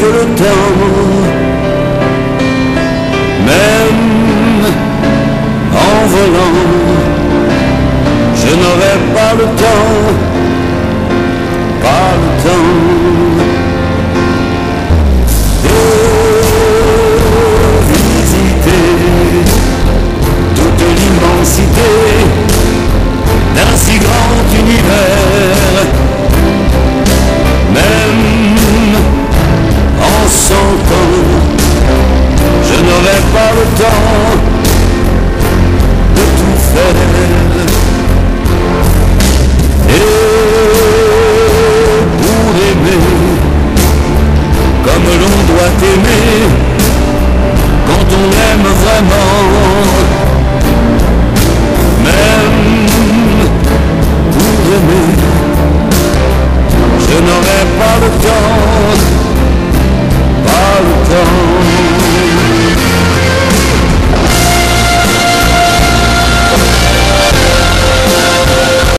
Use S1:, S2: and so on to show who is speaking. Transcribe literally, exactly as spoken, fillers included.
S1: que le temps, même en volant, je n'aurai pas le temps, pas le temps de visiter toute l'immensité d'un si grand univers. Même en cent ans, je n'aurai pas le temps de tout faire. Et pour aimer comme l'on doit aimer, quand on aime vraiment,